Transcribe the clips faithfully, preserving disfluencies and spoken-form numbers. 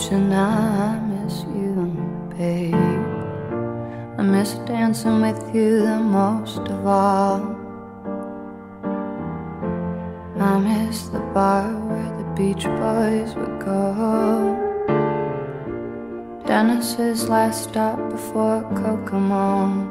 and I miss you, babe. I miss dancing with you the most of all. I miss the bar where the Beach Boys would go, Dennis's last stop before Kokomo.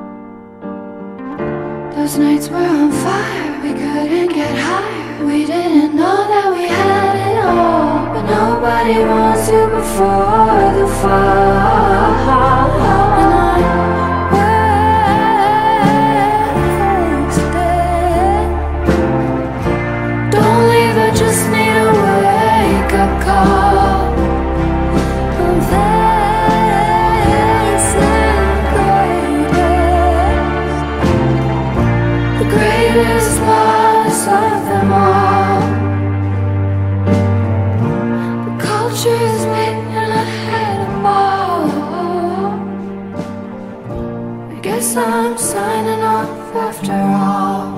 Those nights were on fire, we couldn't get higher. We didn't know that we had it all, but nobody wants you before the fall. And I wasted. Don't leave, I just need a wake-up call. I'm facing greatest, the greatest loss of them all. The culture is lit and I had a ball. I guess I'm signing off after all.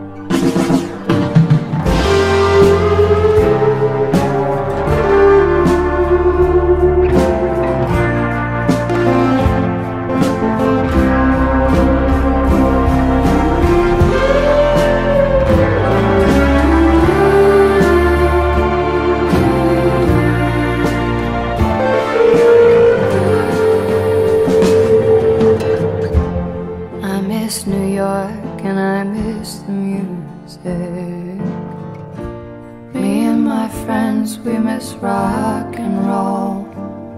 I miss New York and I miss the music. Me and my friends, we miss rock and roll.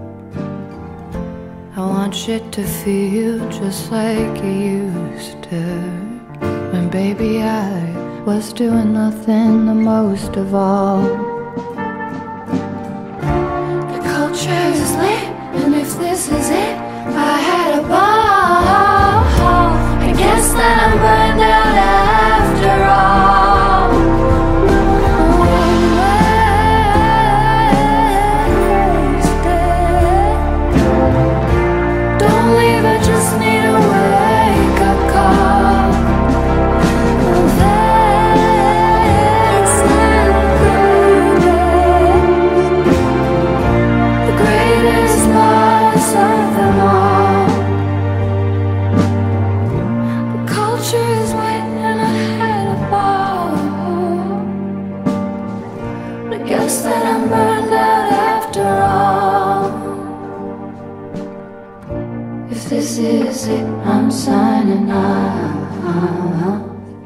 I want shit to feel just like it used to, when baby I was doing nothing the most of all. The culture is lit, and if this is it, I had a ball. I guess that I'm burned out after all. Wasted. Don't leave, I just need a wake-up call. I'm facing greatest, the greatest loss of them all. Culture is wet and I had a ball, but I guess that I'm burned out after all. If this is it, I'm signing off.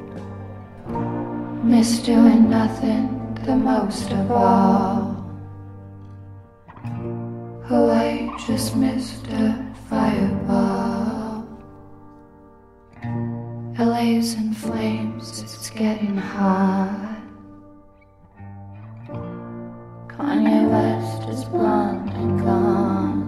Miss doing nothing the most of all. Oh, I just missed a fireball. L A's in flames, it's getting hot. Kanye West is blonde and gone.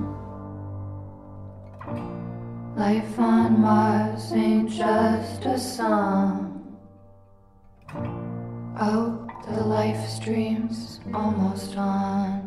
Life on Mars ain't just a song. Oh, the live stream's almost on.